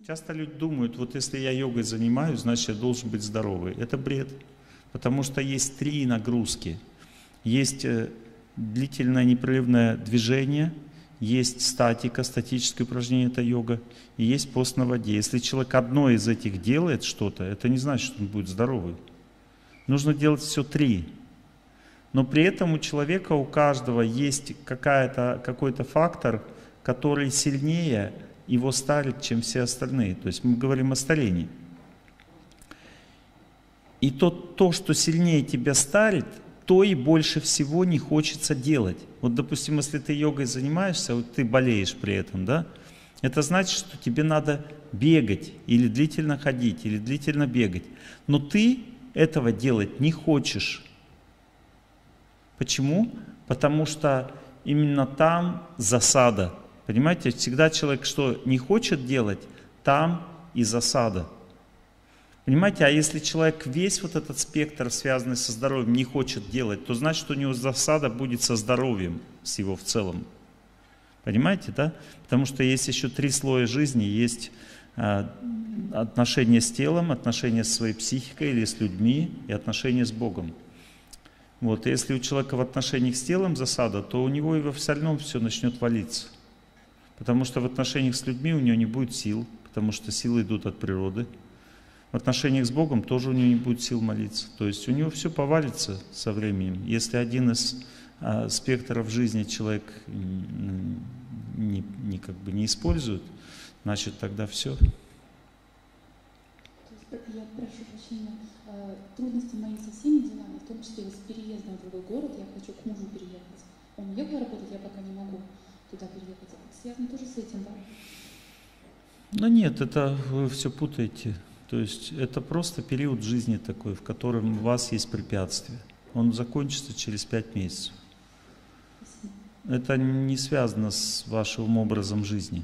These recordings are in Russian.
Часто люди думают, вот если я йогой занимаюсь, значит я должен быть здоровый. Это бред. Потому что есть три нагрузки. Есть длительное непрерывное движение, есть статика, статическое упражнение, это йога, и есть пост на воде. Если человек одно из этих делает что-то, это не значит, что он будет здоровый. Нужно делать все три. Но при этом у человека, у каждого есть какой-то фактор, который сильнее его старит, чем все остальные. То есть мы говорим о старении. И то, что сильнее тебя старит, то и больше всего не хочется делать. Вот, допустим, если ты йогой занимаешься, вот ты болеешь при этом, да, это значит, что тебе надо бегать, или длительно ходить, или длительно бегать. Но ты этого делать не хочешь. Почему? Потому что именно там засада. Понимаете, всегда человек, что не хочет делать, там и засада. Понимаете, а если человек весь вот этот спектр, связанный со здоровьем, не хочет делать, то значит, у него засада будет со здоровьем, с его в целом. Понимаете, да? Потому что есть еще три слоя жизни. Есть отношения с телом, отношения с своей психикой или с людьми и отношения с Богом. Вот, и если у человека в отношениях с телом засада, то у него и во остальном все начнет валиться. Потому что в отношениях с людьми у него не будет сил, потому что силы идут от природы. В отношениях с Богом тоже у него не будет сил молиться. То есть у него все повалится со временем. Если один из спектров жизни человек не использует, значит тогда все. Я прошу прощения, трудности мои со всеми делами, в том числе с переездом в другой город, я хочу к мужу переехать. Он уехал работать, я пока не могу туда переехать. Связано тоже с этим, да? Ну нет, это вы все путаете. То есть это просто период жизни такой, в котором у вас есть препятствия. Он закончится через 5 месяцев. Это не связано с вашим образом жизни.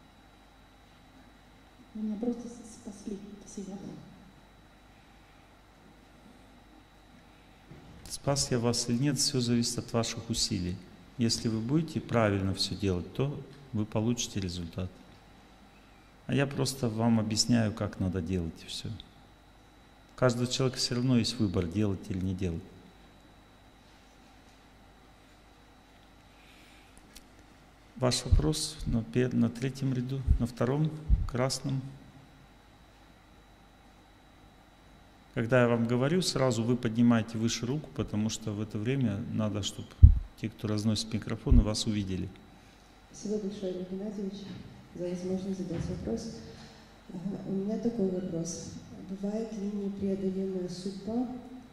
Вы меня просто спасли. Спасибо. Спас я вас или нет, все зависит от ваших усилий. Если вы будете правильно все делать, то вы получите результат. А я просто вам объясняю, как надо делать, и все. У каждого человека все равно есть выбор, делать или не делать. Ваш вопрос на 3-м ряду, на 2-м, красном. Когда я вам говорю, сразу вы поднимаете выше руку, потому что в это время надо, чтобы те, кто разносит микрофоны, вас увидели. Спасибо большое, Олег Геннадьевич, за возможность задать вопрос. У меня такой вопрос. Бывает ли непреодолимая судьба?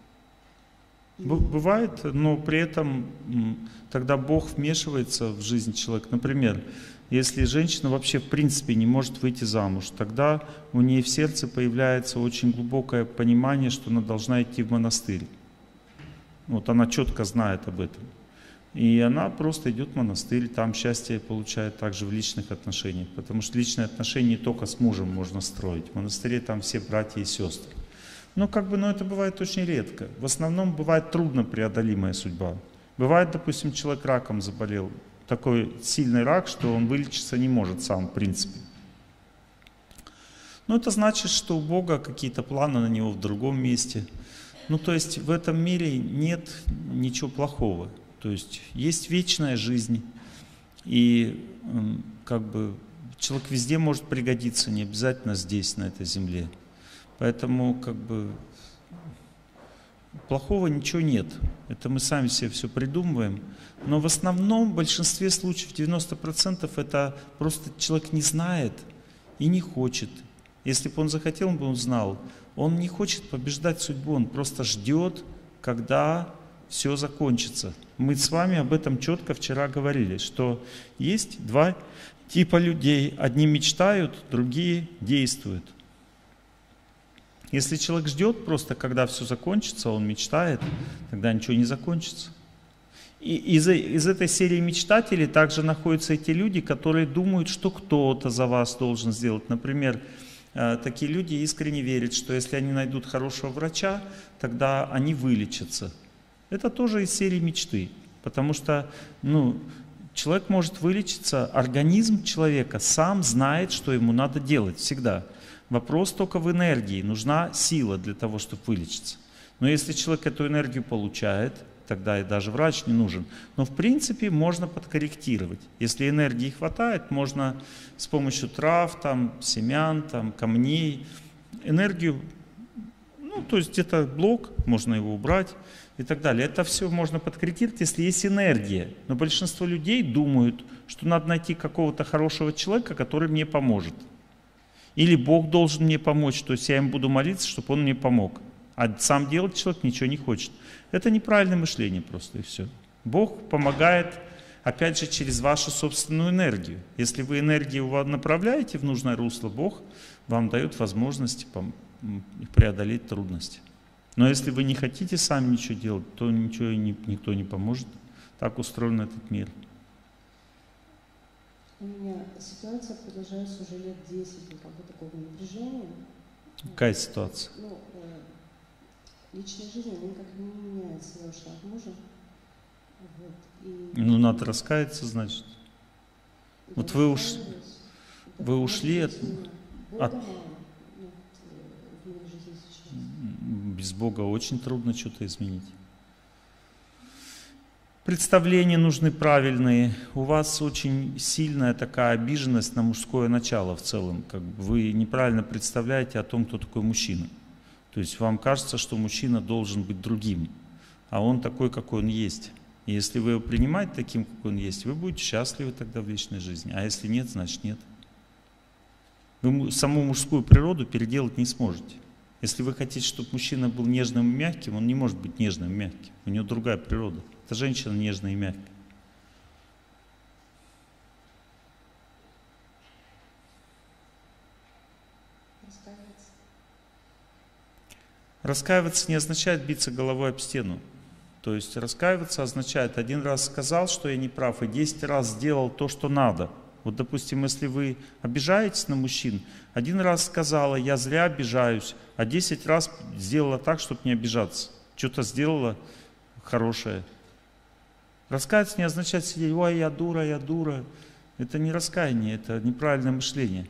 Бывает, но при этом тогда Бог вмешивается в жизнь человека. Например, если женщина вообще в принципе не может выйти замуж, тогда у нее в сердце появляется очень глубокое понимание, что она должна идти в монастырь. Вот она четко знает об этом. И она просто идет в монастырь, там счастье получает также в личных отношениях. Потому что личные отношения не только с мужем можно строить. В монастыре там все братья и сестры. Но это бывает очень редко. В основном бывает трудно преодолимая судьба. Бывает, допустим, человек раком заболел. Такой сильный рак, что он вылечиться не может сам, в принципе. Но это значит, что у Бога какие-то планы на него в другом месте. То есть в этом мире нет ничего плохого. То есть есть вечная жизнь, и человек везде может пригодиться, не обязательно здесь, на этой земле. Поэтому плохого ничего нет. Это мы сами себе все придумываем. Но в основном, в большинстве случаев, 90% это просто человек не знает и не хочет. Если бы он захотел, он бы узнал. Он не хочет побеждать судьбу, он просто ждет, когда все закончится. Мы с вами об этом четко вчера говорили, что есть два типа людей. Одни мечтают, другие действуют. Если человек ждет просто, когда все закончится, он мечтает, тогда ничего не закончится. И из этой серии мечтателей также находятся эти люди, которые думают, что кто-то за вас должен сделать. Например, такие люди искренне верят, что если они найдут хорошего врача, тогда они вылечатся. Это тоже из серии мечты. Потому что Человек может вылечиться, организм человека сам знает, что ему надо делать всегда. Вопрос только в энергии. Нужна сила для того, чтобы вылечиться. Но если человек эту энергию получает, тогда и даже врач не нужен. Но в принципе можно подкорректировать. Если энергии хватает, можно с помощью трав, там, семян, там, камней, энергию, ну, то есть где-то блок, можно его убрать и так далее. Это все можно подкорректировать, если есть энергия. Но большинство людей думают, что надо найти какого-то хорошего человека, который мне поможет. Или Бог должен мне помочь, то есть я им буду молиться, чтобы Он мне помог. А сам делать человек ничего не хочет. Это неправильное мышление просто, и все. Бог помогает, опять же, через вашу собственную энергию. Если вы энергию направляете в нужное русло, Бог вам дает возможность преодолеть трудности. Но если вы не хотите сами ничего делать, то ничего никто не поможет. Так устроен этот мир. У меня ситуация продолжается уже лет 10, как бы такого напряжения. Какая ситуация? Ну, личная жизнь, она никак не меняется. Я ушла от мужа. Вот, ну, надо раскаяться, значит. Вот вы ушли от... Без Бога очень трудно что-то изменить. Представления нужны правильные. У вас очень сильная такая обиженность на мужское начало в целом. Как бы вы неправильно представляете о том, кто такой мужчина. То есть вам кажется, что мужчина должен быть другим, а он такой, какой он есть. И если вы его принимаете таким, какой он есть, вы будете счастливы тогда в личной жизни. А если нет, значит нет. Вы саму мужскую природу переделать не сможете. Если вы хотите, чтобы мужчина был нежным и мягким, он не может быть нежным и мягким. У него другая природа. Это женщина нежная и мягкая. Раскаиваться не означает биться головой об стену. То есть раскаиваться означает, один раз сказал, что я не прав, и 10 раз сделал то, что надо. Вот, допустим, если вы обижаетесь на мужчин, один раз сказала, я зря обижаюсь, а 10 раз сделала так, чтобы не обижаться. Что-то сделала хорошее. Раскаяться не означает сидеть, ой, я дура, я дура. Это не раскаяние, это неправильное мышление.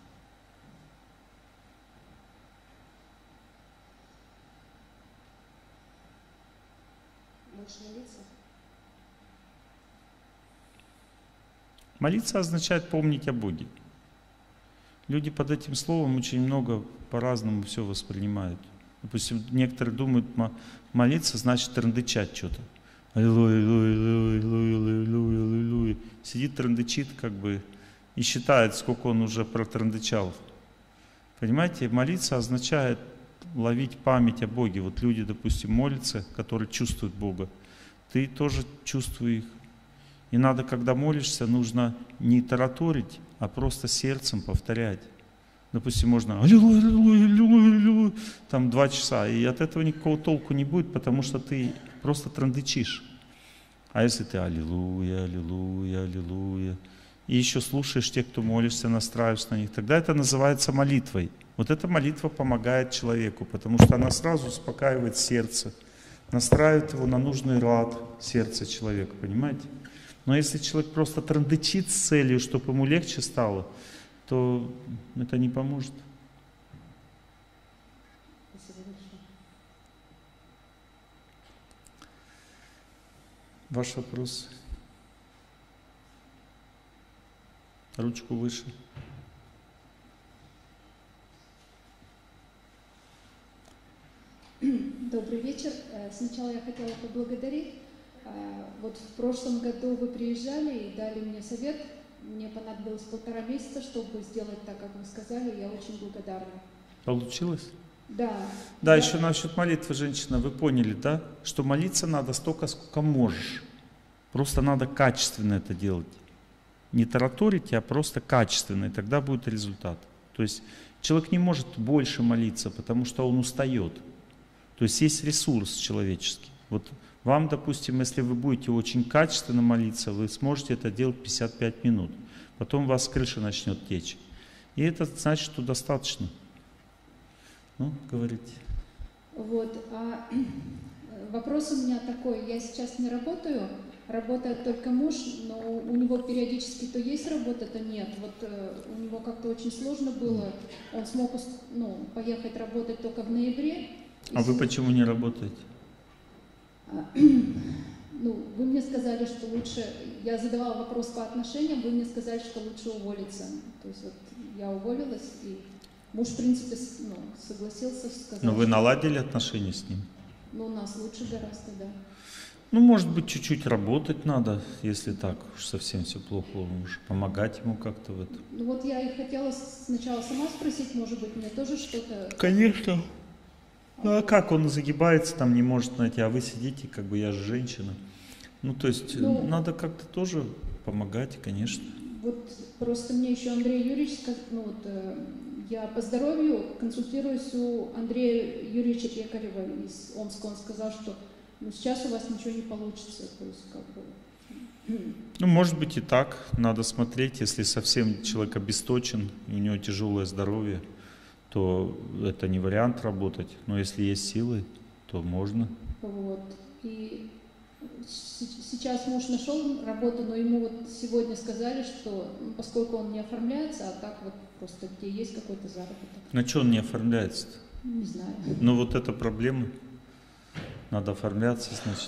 Молиться означает помнить о Боге. Люди под этим словом очень много по-разному все воспринимают. Допустим, некоторые думают, молиться значит трындычать что-то. Аллилуйя, аллилуйя, аллилуйя, аллилуйя, аллилуйя. Сидит, трындычит как бы и считает, сколько он уже протрындычал. Понимаете, молиться означает ловить память о Боге. Вот люди, допустим, молятся, которые чувствуют Бога. Ты тоже чувствуй их. И надо, когда молишься, нужно не тараторить, а просто сердцем повторять. Допустим, можно аллилуйя, аллилуйя, аллилуйя, аллилуйя, там 2 часа, и от этого никакого толку не будет, потому что ты просто трындычишь. А если ты аллилуйя, аллилуйя, аллилуйя, и еще слушаешь тех, кто молишься, настраиваешься на них, тогда это называется молитвой. Вот эта молитва помогает человеку, потому что она сразу успокаивает сердце, настраивает его на нужный лад сердца человека, понимаете? Но если человек просто трындычит с целью, чтобы ему легче стало, то это не поможет. Ваш вопрос. Ручку выше. Добрый вечер. Сначала я хотела поблагодарить. Вот в прошлом году вы приезжали и дали мне совет. Мне понадобилось 1,5 месяца, чтобы сделать так, как вы сказали. Я очень благодарна. Получилось? Да. Да, еще насчет молитвы, женщина, вы поняли, да? Что молиться надо столько, сколько можешь. Просто надо качественно это делать. Не тараторить, а просто качественно, и тогда будет результат. То есть человек не может больше молиться, потому что он устает. То есть есть ресурс человеческий. Вот вам, допустим, если вы будете очень качественно молиться, вы сможете это делать 55 минут. Потом у вас крыша начнет течь. И это значит, что достаточно. Ну, говорите. Вот. Вопрос у меня такой. Я сейчас не работаю. работает только муж, но у него периодически то есть работа, то нет. Вот у него как-то очень сложно было. Он смог поехать работать только в ноябре. А вы почему не работаете? Вы мне сказали, что лучше, я задавала вопрос по отношениям, вы мне сказали, что лучше уволиться. То есть вот я уволилась, и муж, в принципе, согласился, сказал. Но вы наладили отношения с ним? У нас лучше гораздо, да. Может быть, чуть-чуть работать надо, если так уж совсем все плохо у мужа, помогать ему как-то в этом. Вот я и хотела сначала сама спросить, может быть, мне тоже что-то... Конечно. А как он загибается, там не может найти, а вы сидите, как бы я же женщина. То есть надо как-то тоже помогать, конечно. Вот просто мне еще Андрей Юрьевич сказал, я по здоровью консультируюсь у Андрея Юрьевича Пекарева из Омска. Он сказал, что сейчас у вас ничего не получится. То есть, может быть и так. Надо смотреть, если совсем человек обесточен, и у него тяжелое здоровье, то это не вариант работать. Но если есть силы, то можно. Вот. И сейчас муж нашел работу, но ему вот сегодня сказали, что поскольку он не оформляется, а так вот просто где есть какой-то заработок. На что он не оформляется-то? Не знаю. Вот это проблема. Надо оформляться, значит.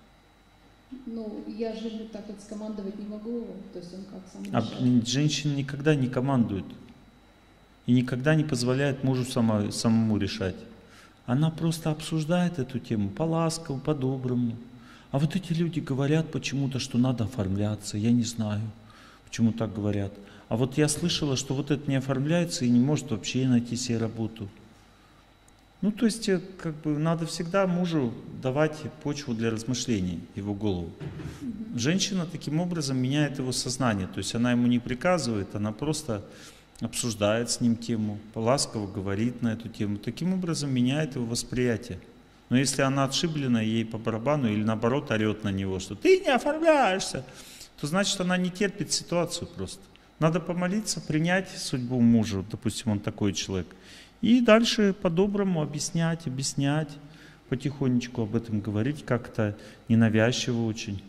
Я же так вот скомандовать не могу, то есть он как сам решает. А женщина никогда не командует и никогда не позволяет мужу самому решать. Она просто обсуждает эту тему по-ласковому, по-доброму. А вот эти люди говорят почему-то, что надо оформляться. Я не знаю, почему так говорят. А вот я слышала, что вот это не оформляется и не может вообще найти себе работу. То есть, надо всегда мужу давать почву для размышлений, его голову. Женщина таким образом меняет его сознание. То есть она ему не приказывает, она просто обсуждает с ним тему, ласково говорит на эту тему. Таким образом меняет его восприятие. Но если она отшиблена, ей по барабану или наоборот орет на него, что ты не оформляешься, то значит она не терпит ситуацию просто. Надо помолиться, принять судьбу мужа, допустим, он такой человек. И дальше по-доброму объяснять, потихонечку об этом говорить, как-то ненавязчиво очень.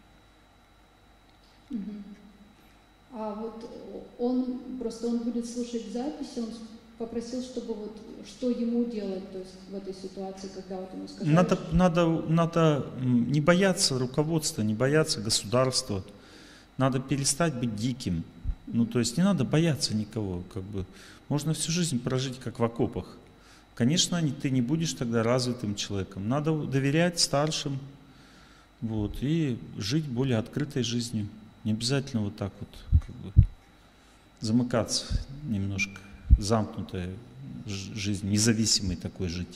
А вот он будет слушать запись, он попросил, чтобы что ему делать, то есть в этой ситуации, когда ему сказали... Надо не бояться руководства, не бояться государства. Надо перестать быть диким. То есть не надо бояться никого, Можно всю жизнь прожить, как в окопах. Конечно, ты не будешь тогда развитым человеком. Надо доверять старшим, и жить более открытой жизнью. Не обязательно вот так замыкаться немножко, замкнутая жизнь, независимой такой жить.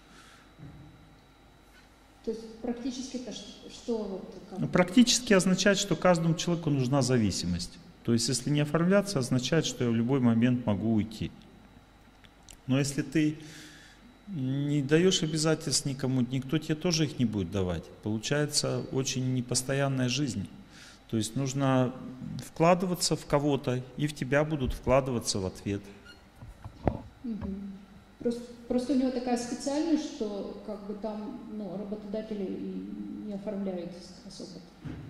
То есть практически-то что? Практически означает, что каждому человеку нужна зависимость. То есть, если не оформляться, означает, что я в любой момент могу уйти. Но если ты не даешь обязательств никому, никто тебе тоже их не будет давать. Получается очень непостоянная жизнь. То есть нужно вкладываться в кого-то, и в тебя будут вкладываться в ответ. Просто у него такая специальность, что там работодатели и не оформляют особо.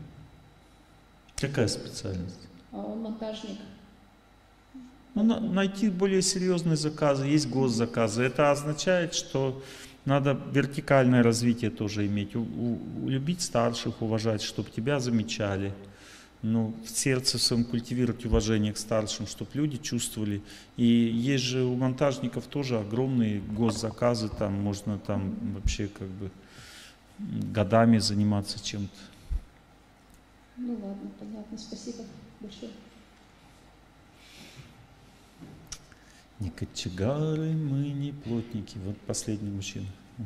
Какая специальность? Он монтажник. Найти более серьезные заказы, есть госзаказы. Это означает, что надо вертикальное развитие тоже иметь, любить старших, уважать, чтобы тебя замечали. В сердце своем культивировать уважение к старшим, чтобы люди чувствовали. И есть же у монтажников тоже огромные госзаказы, там можно вообще годами заниматься чем-то. Ладно, понятно, спасибо большое. Не кочегары, мы не плотники. Вот последний мужчина.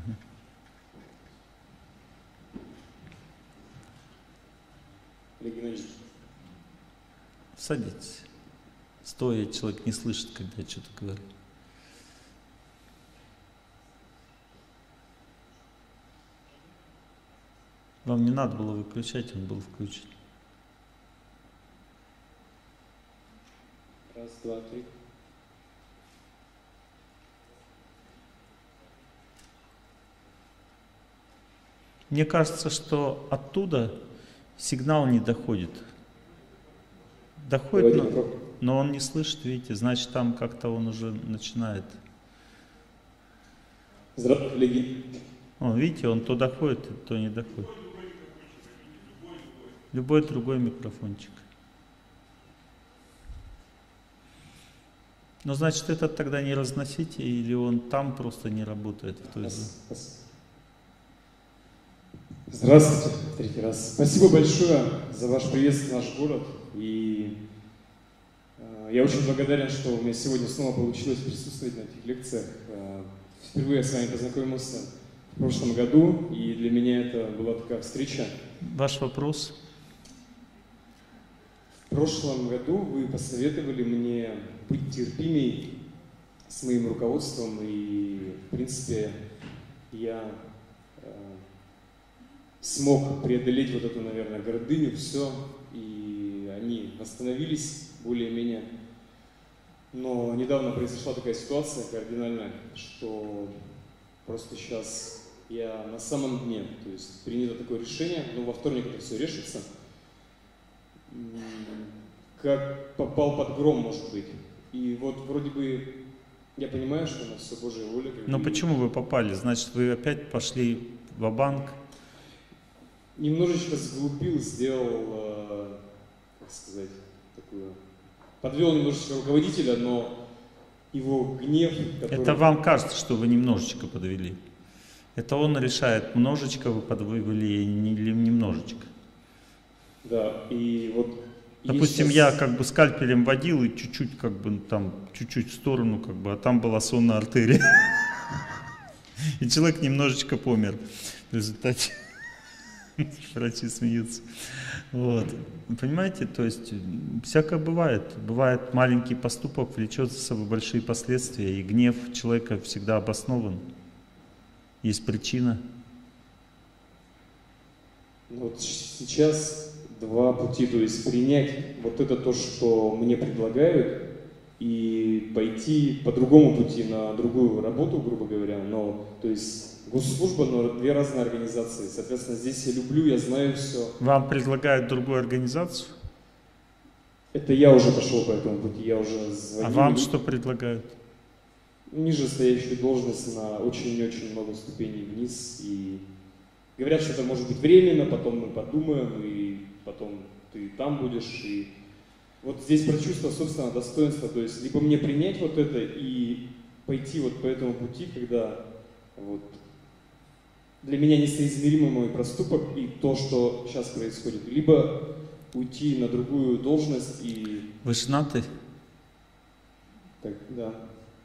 Садитесь. Стоя человек не слышит, когда я что-то говорю. Вам не надо было выключать, он был включен. Раз, два, три. Мне кажется, что оттуда Сигнал не доходит. Доходит, но он не слышит, видите, значит там как-то он уже начинает. Здравствуйте, коллеги. Видите, он то доходит, то не доходит. Любой другой микрофончик. Ну, значит, этот тогда не разносите, или он там просто не работает в той зоне. Здравствуйте, третий раз. Спасибо большое за ваш приезд в наш город. И я очень благодарен, что у меня сегодня снова получилось присутствовать на этих лекциях. Впервые я с вами познакомился в прошлом году, и для меня это была такая встреча. Ваш вопрос? В прошлом году вы посоветовали мне быть терпимей с моим руководством, и, в принципе, я смог преодолеть вот эту, наверное, гордыню, все, и они восстановились более-менее. Но недавно произошла такая ситуация кардинальная, что просто сейчас я на самом дне, то есть принято такое решение, но во вторник это все решится. Как попал под гром, может быть. И вот вроде бы я понимаю, что на все Божья воля. Но почему вы попали? Значит, вы опять пошли ва-банк? Немножечко сглупил, сделал, как сказать, такую... Подвел немножечко руководителя, но его гнев... Который... Это вам кажется, что вы немножечко подвели. Это он решает, множечко вы подвели или немножечко. Да, и вот... Допустим, я как бы скальпелем водил и чуть-чуть как бы там, чуть-чуть в сторону как бы, а там была сонная артерия. И человек немножечко помер в результате. Врачи смеются. Вот. Понимаете, то есть всякое бывает. Бывает, маленький поступок влечет за собой большие последствия, и гнев человека всегда обоснован. Есть причина. Вот сейчас два пути, то есть принять вот это то, что мне предлагают, и пойти по другому пути на другую работу, грубо говоря, но, то есть госслужба, но две разные организации, соответственно, здесь я люблю, я знаю все. Вам предлагают другую организацию? Это я уже пошел по этому пути, я уже звонил. А вам что предлагают? Ниже стоящую должность на очень-очень много ступеней вниз, и говорят, что это может быть временно, потом мы подумаем, и потом ты там будешь, и вот здесь про чувство собственного достоинства, то есть либо мне принять вот это и пойти вот по этому пути, когда вот для меня несоизмеримый мой проступок и то, что сейчас происходит, либо уйти на другую должность и... Вы женаты? Так, да.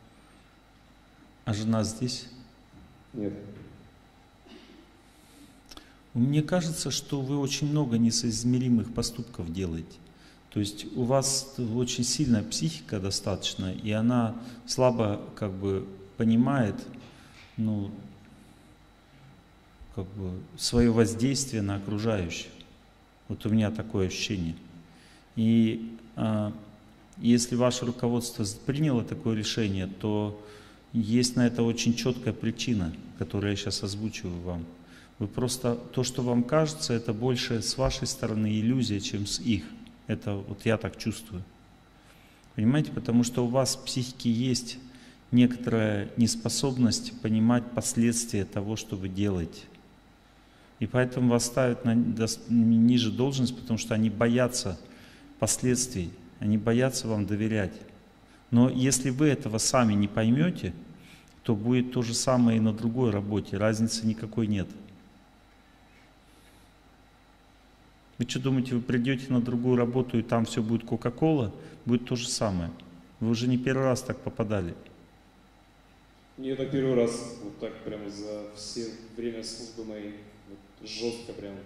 А жена здесь? Нет. Мне кажется, что вы очень много несоизмеримых поступков делаете. То есть у вас очень сильная психика достаточно, и она слабо как бы понимает, ну, как бы свое воздействие на окружающих. Вот у меня такое ощущение. И если ваше руководство приняло такое решение, то есть на это очень четкая причина, которую я сейчас озвучиваю вам. Вы просто, то, что вам кажется, это больше с вашей стороны иллюзия, чем с их. Это вот я так чувствую. Понимаете, потому что у вас в психике есть некоторая неспособность понимать последствия того, что вы делаете. И поэтому вас ставят ниже должность, потому что они боятся последствий, они боятся вам доверять. Но если вы этого сами не поймете, то будет то же самое и на другой работе, разницы никакой нет. Вы что думаете, вы придете на другую работу и там все будет Кока-Кола? Будет то же самое. Вы уже не первый раз так попадали. Не, это первый раз, вот так прямо за все время службы моей, вот, жестко прямо.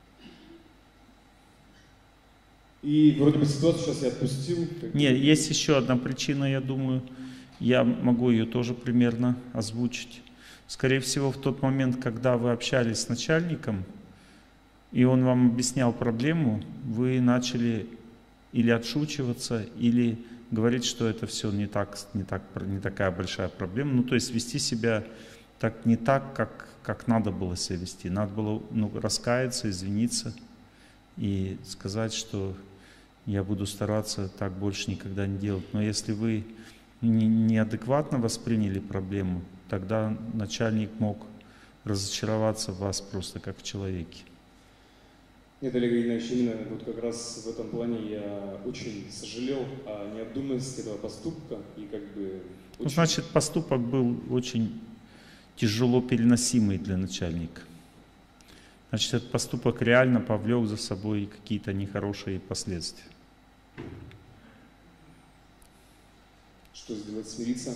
И вроде бы ситуацию сейчас я отпустил. Нет, есть еще одна причина, я думаю, я могу ее тоже примерно озвучить. Скорее всего, в тот момент, когда вы общались с начальником, и он вам объяснял проблему, вы начали или отшучиваться, или говорить, что это все не такая большая проблема. Ну, то есть вести себя не так, как надо было себя вести. Надо было раскаяться, извиниться и сказать, что я буду стараться так больше никогда не делать. Но если вы неадекватно восприняли проблему, тогда начальник мог разочароваться в вас просто как в человеке. Нет, Олег Игнатьевич, именно вот как раз в этом плане я очень сожалел о необдуманности этого поступка и как бы... Ну, значит, поступок был очень тяжело переносимый для начальника. Значит, этот поступок реально повлек за собой какие-то нехорошие последствия. Что сделать? Смириться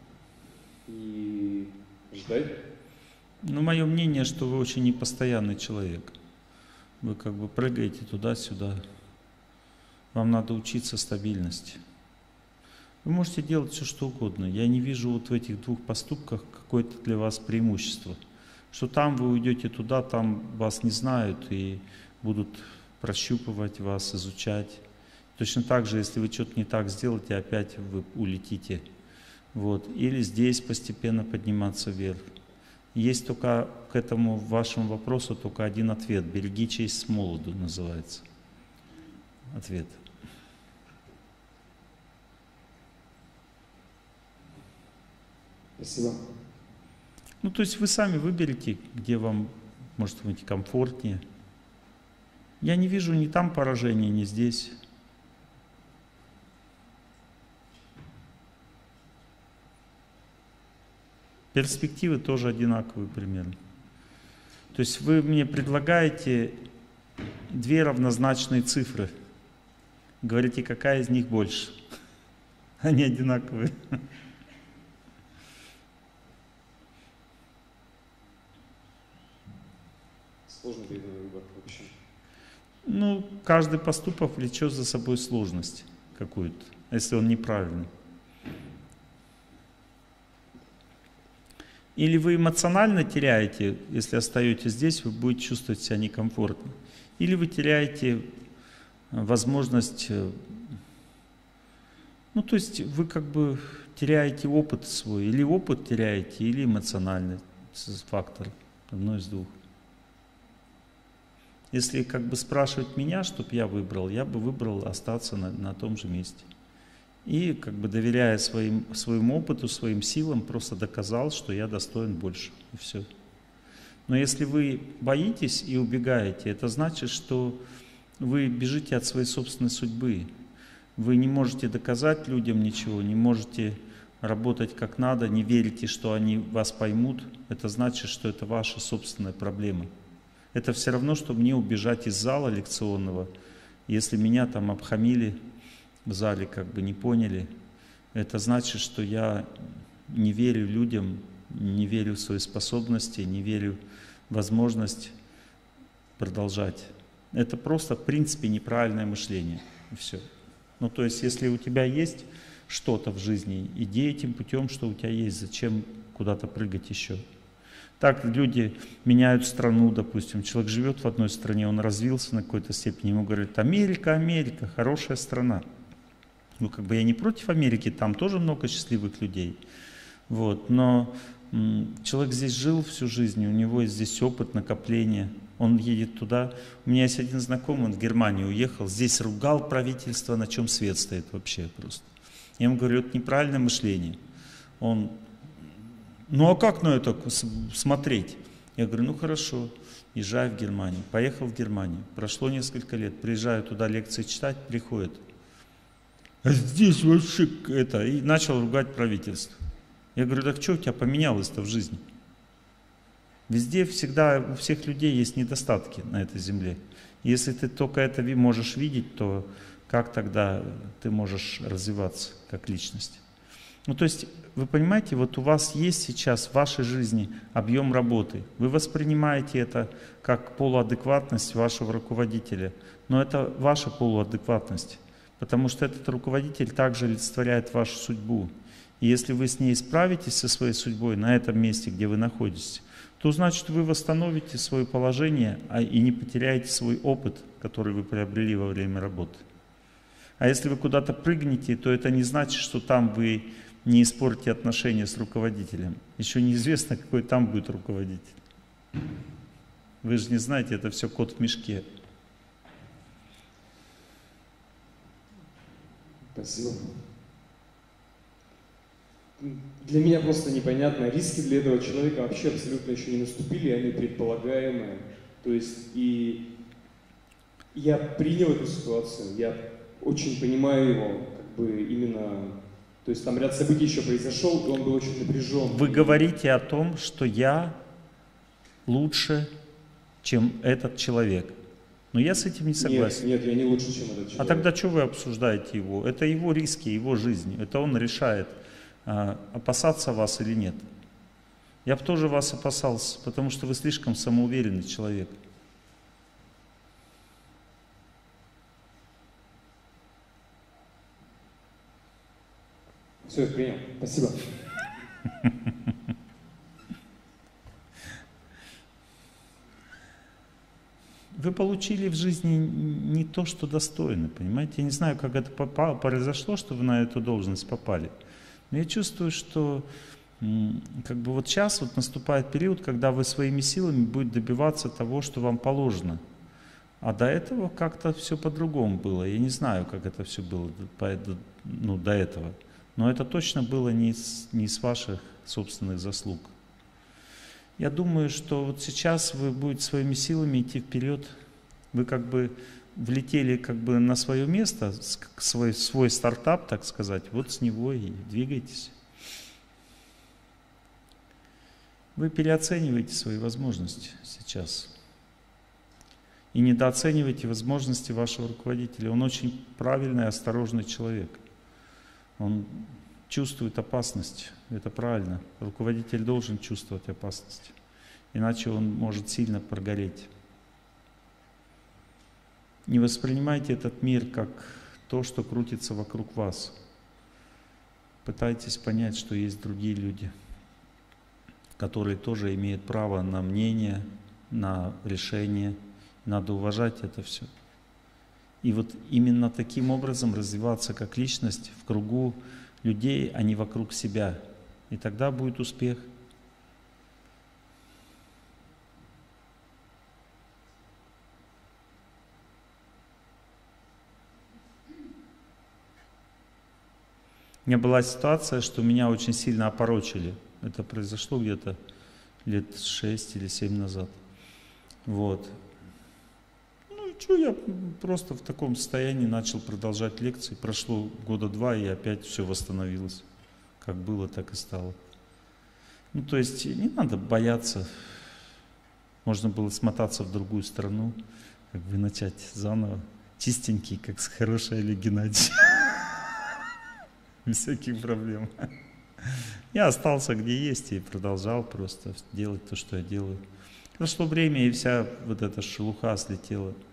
и ждать? Ну, мое мнение, что вы очень непостоянный человек. Вы как бы прыгаете туда-сюда. Вам надо учиться стабильности. Вы можете делать все, что угодно. Я не вижу вот в этих двух поступках какое-то для вас преимущество. Что там вы уйдете туда, там вас не знают и будут прощупывать вас, изучать. Точно так же, если вы что-то не так сделаете, опять вы улетите. Вот. Или здесь постепенно подниматься вверх. Есть только к этому вашему вопросу только один ответ. «Береги честь с молоду» называется. Ответ. Спасибо. Ну, то есть вы сами выберете, где вам, может быть, комфортнее. Я не вижу ни там поражения, ни здесь. Перспективы тоже одинаковые примерно. То есть вы мне предлагаете две равнозначные цифры. Говорите, какая из них больше. Они одинаковые. Сложно перед нами выбор вообще. Ну, каждый поступок влечет за собой сложность какую-то, если он неправильный. Или вы эмоционально теряете, если остаетесь здесь, вы будете чувствовать себя некомфортно. Или вы теряете возможность, ну то есть вы как бы теряете опыт свой, или опыт теряете, или эмоциональный фактор, одно из двух. Если как бы спрашивать меня, чтобы я бы выбрал остаться на том же месте. И как бы доверяя своему опыту, своим силам, просто доказал, что я достоин больше. И все. Но если вы боитесь и убегаете, это значит, что вы бежите от своей собственной судьбы. Вы не можете доказать людям ничего, не можете работать как надо, не верите, что они вас поймут. Это значит, что это ваша собственная проблема. Это все равно, что мне убежать из зала лекционного, если меня там обхамили в зале, как бы не поняли. Это значит, что я не верю людям, не верю в свои способности, не верю в возможность продолжать. Это просто, в принципе, неправильное мышление. И все. Ну, то есть, если у тебя есть что-то в жизни, иди этим путем, что у тебя есть. Зачем куда-то прыгать еще? Так люди меняют страну, допустим. Человек живет в одной стране, он развился на какой-то степени, ему говорят: Америка, Америка, хорошая страна. Ну, как бы я не против Америки, там тоже много счастливых людей. Вот. Но человек здесь жил всю жизнь, у него есть здесь опыт, накопление. Он едет туда. У меня есть один знакомый, он в Германию уехал, здесь ругал правительство, на чем свет стоит вообще просто. Я ему говорю: это неправильное мышление. Он: ну а как на это смотреть? Я говорю: ну хорошо, езжай в Германию. Поехал в Германию. Прошло несколько лет, приезжаю туда лекции читать, приходит: а здесь вообще это, и начал ругать правительство. Я говорю: так что у тебя поменялось-то в жизни? Везде всегда у всех людей есть недостатки на этой земле. Если ты только это можешь видеть, то как тогда ты можешь развиваться как личность? Ну то есть, вы понимаете, вот у вас есть сейчас в вашей жизни объем работы. Вы воспринимаете это как полуадекватность вашего руководителя. Но это ваша полуадекватность. Потому что этот руководитель также олицетворяет вашу судьбу. И если вы с ней справитесь со своей судьбой на этом месте, где вы находитесь, то значит вы восстановите свое положение и не потеряете свой опыт, который вы приобрели во время работы. А если вы куда-то прыгнете, то это не значит, что там вы не испортите отношения с руководителем. Еще неизвестно, какой там будет руководитель. Вы же не знаете, это все кот в мешке. Спасибо. Для меня просто непонятно, риски для этого человека вообще абсолютно еще не наступили, они предполагаемые. То есть и я принял эту ситуацию, я очень понимаю его, как бы именно, то есть там ряд событий еще произошел, и он был очень напряжен. Вы говорите о том, что я лучше, чем этот человек. Но я с этим не согласен. Нет, я не лучше, чем этот человек. А тогда что вы обсуждаете его? Это его риски, его жизнь. Это он решает, опасаться вас или нет. Я бы тоже вас опасался, потому что вы слишком самоуверенный человек. Все, я принял. Спасибо. Вы получили в жизни не то, что достойны, понимаете? Я не знаю, как это произошло, что вы на эту должность попали. Но я чувствую, что как бы вот сейчас вот наступает период, когда вы своими силами будете добиваться того, что вам положено. А до этого как-то все по-другому было. Я не знаю, как это все было до этого. Но это точно было не с ваших собственных заслуг. Я думаю, что вот сейчас вы будете своими силами идти вперед. Вы как бы влетели как бы на свое место, свой стартап, так сказать, вот с него и двигайтесь. Вы переоцениваете свои возможности сейчас. И недооцениваете возможности вашего руководителя. Он очень правильный, осторожный человек. Он чувствует опасность. Это правильно. Руководитель должен чувствовать опасность. Иначе он может сильно прогореть. Не воспринимайте этот мир как то, что крутится вокруг вас. Пытайтесь понять, что есть другие люди, которые тоже имеют право на мнение, на решение. Надо уважать это все. И вот именно таким образом развиваться как личность в кругу людей, а не вокруг себя. И тогда будет успех. У меня была ситуация, что меня очень сильно опорочили. Это произошло где-то лет 6 или 7 назад. Вот. Ну и что, я просто в таком состоянии начал продолжать лекции. Прошло года 2, и опять все восстановилось. Как было, так и стало. Ну, то есть не надо бояться. Можно было смотаться в другую страну, как бы начать заново. Чистенький, как хороший Олег Геннадьевич. Без всяких проблем. Я остался где есть и продолжал просто делать то, что я делаю. Прошло время, и вся вот эта шелуха слетела.